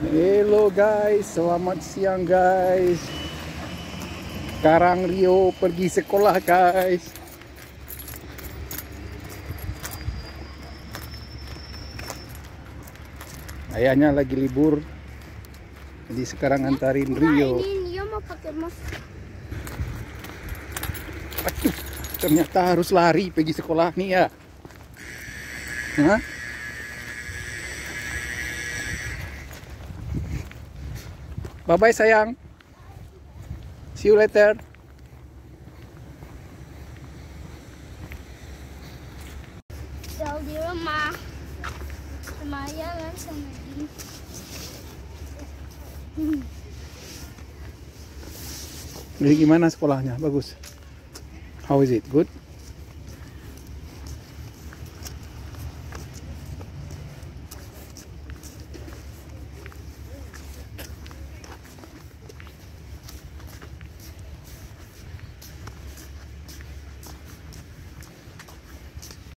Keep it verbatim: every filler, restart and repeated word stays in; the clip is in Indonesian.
Hello guys, selamat siang guys. Sekarang Rio pergi sekolah guys. Ayahnya lagi libur, jadi sekarang antarin Rio. Ini Rio mau pakai masker. Aduh, ternyata harus lari pergi sekolah nih ya. Hah? Bye bye sayang. See you later. Jauh di rumah. Sama ayah kan sama ini. Jadi gimana sekolahnya? Bagus. How is it? Good?